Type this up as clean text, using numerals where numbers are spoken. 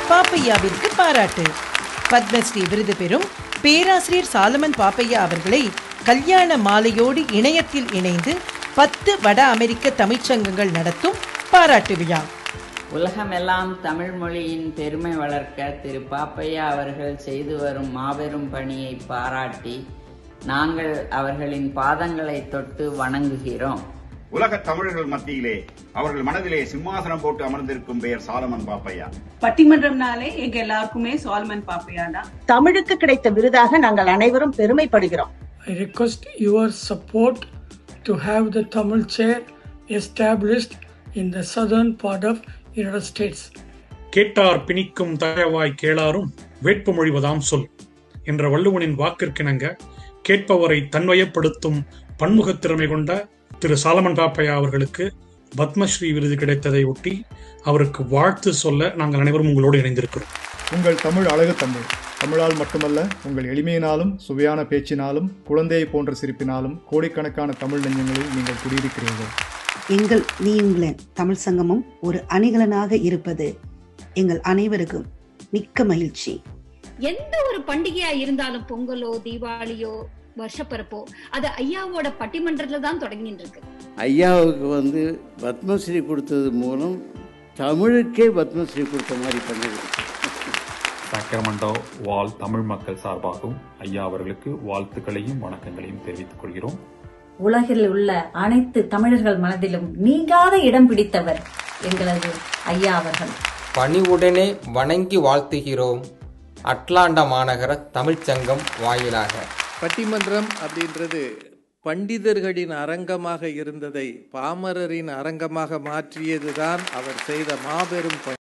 பாப்பையாவிற்கு பாராட்டு. பத்மஸ்ரீ விருது பெறும் பேராசிரியர் சாலமன் பாப்பையா அவர்களை கல்யாண மாலையோடு இணையத்தில் இணைந்து 10 வட அமெரிக்க தமிழ்ச்சங்கங்கள் நடத்தும் பாராட்டு விழா. உலகமெல்லாம் தமிழ் மொழியின் பெருமை வளர்க்க திரு பாப்பையா அவர்கள் செய்து வரும் மாபெரும் பணியை பாராட்டி நாங்கள் அவர்களின் பாதங்களை தொட்டு வணங்குகிறோம். உலக தமிழர்கள் மத்தியிலே அவர்கள் மனதிலே சிம்மாசனம் போட்டு அமர்ந்திருக்கும் பெயர் சாலமன் பாப்பையா. பட்டிமன்றம்னாலே எங்க எல்லாருக்குமே சாலமன் பாப்பையா தான். தமிழுக்கு கிடைத்த விருதாக நாங்கள் அனைவரும் பெருமைப்படுகிறோம். I request your support to have the Tamil chair established in the southern part of United States. கேட்டார் பிணிக்கும் தயவாய் கேளாரும் வேட்புமொழிவதாம் சொல் என்ற வள்ளுவனின் வாக்கிற்கிணங்க கேட்பவரை தன்வயப்படுத்தும் பன்முகத் திறமை கொண்ட திரு சாலமன் பாப்பையா அவர்களுக்கு பத்மஸ்ரீ விருது கிடைத்ததை ஒட்டி அவருக்கு வாழ்த்து சொல்ல நாங்கள் அனைவரும் உங்களோடு இணைந்திருக்கிறோம். உங்கள் தமிழ் அழகு தமிழ். தமிழால் மட்டுமல்ல, உங்கள் எளிமையினாலும் சுவையான பேச்சினாலும் குழந்தையை போன்ற சிரிப்பினாலும் கோடிக்கணக்கான தமிழ் நெஞ்சங்களில் நீங்கள் குடியிருக்கிறீர்கள். எங்கள் நீயுங்களேன் தமிழ் சங்கமும் ஒரு அணிகலனாக இருப்பது எங்கள் அனைவருக்கும் மிக்க மகிழ்ச்சி. எந்த ஒரு பண்டிகையா இருந்தாலும் பொங்கலோ தீபாவளியோ வருஷப்பரப்போ அது ஐயாவோட பட்டிமன்றத்துல தான் தொடங்கிட்டு இருக்கு. ஐயாவுக்கு பத்மஸ்ரீ கொடுத்தது மூலம் தமிழுக்கே பத்மஸ்ரீ கொடுத்த மாதிரி பண்ணது. சக்கரமண்டோ வாழ் தமிழ் மக்கள் சார்பாகவும் ஐயா அவர்களுக்கு வாழ்த்துக்களையும் வணக்கங்களையும் தெரிவித்துக் கொள்கிறோம். உலகில் உள்ள அனைத்து தமிழர்கள் மனதிலும் நீங்காத இடம் பிடித்தவர் எங்களது ஐயா அவர்கள். பணிவுடனே வணங்கி வாழ்த்துகிறோம். அட்லாண்டா மாநகர தமிழ்ச்சங்கம் வாயிலாக. பட்டிமன்றம் அப்படின்றது பண்டிதர்களின் அரங்கமாக இருந்ததை பாமரரின் அரங்கமாக மாற்றியதுதான் அவர் செய்த மாபெரும்